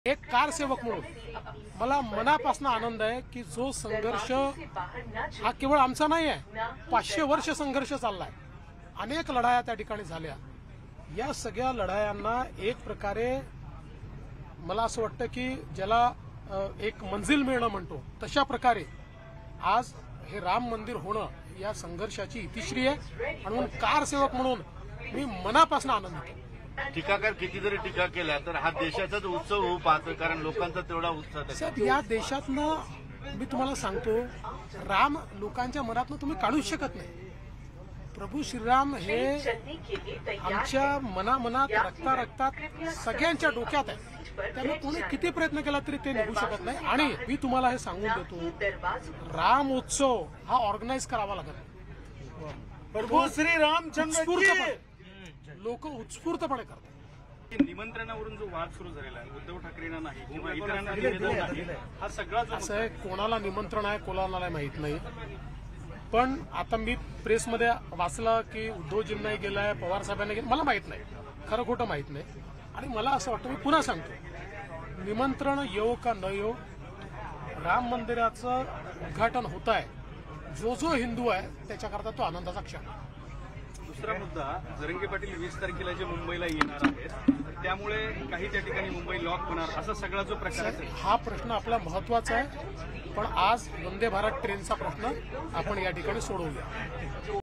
एक कारसेवक म्हणून मला मनापासून आनंद आहे की जो संघर्ष हा केवळ आमचा नाही आहे, 500 वर्ष संघर्ष चाललाय, अनेक लढाया त्या ठिकाणी झाल्या। या सगळ्या लढायांना एक प्रकारे मला असं वाटतं की ज्याला एक मंजिल मिळणं म्हणतो तशा प्रकारे आज हे राम मंदिर होणं या संघर्षाची इतिश्री आहे। आणि म्हणून कारसेवक म्हणून मी मनापासून आनंदित आहे। टीकाकार किती जरी टीका केला तर हा देशाचाच उत्सव होऊ पाहतो, कारण लोकांचा तेवढा उत्साह साहेब या देशातनं मी तुम्हाला सांगतो, राम लोकांच्या मनातनं तुम्ही काढूच शकत नाही। प्रभू श्रीराम हे आमच्या मनामनात रक्तात सगळ्यांच्या डोक्यात आहे, त्यामुळे कोणी किती प्रयत्न केला तरी ते निघू शकत नाही। आणि मी तुम्हाला हे सांगून देतो, राम उत्सव हा ऑर्गनाईज करावा लागत। प्रभू श्री रामचंद्र लोक उत्स्फूर्तपणे करतात। निमंत्रणावरून जो वाद सुरू झालेला आहे, उद्धव ठाकरेंना नाही किंवा इतरांना निवेदन नाही, हा सगळा जो असं आहे, कोणाला निमंत्रण आहे कोणाला माहित नाही। पण आता मी प्रेसमध्ये वाचलं की उद्धवजींनाही गेलाय, पवार साहेबांना गेलं, मला माहित नाही, खरं खोटं माहित नाही। आणि मला असं वाटतं, मी पुन्हा सांगतो, निमंत्रण येऊ का न येऊ, राम मंदिराचं उद्घाटन होत आहे, जो हिंदू आहे त्याच्याकरता तो आनंदाचा क्षण आहे। दुसरा मुद्दा, जरंगे पाटील 20 तारखेला जे मुंबईला येणार आहेत, त्यामुळे काही त्या ठिकाणी मुंबई लॉक होणार, असा सगळा जो प्रकार आहे, हा प्रश्न आपला महत्वाचा आहे। पण आज वंदे भारत ट्रेनचा प्रश्न आपण या ठिकाणी सोडवूया।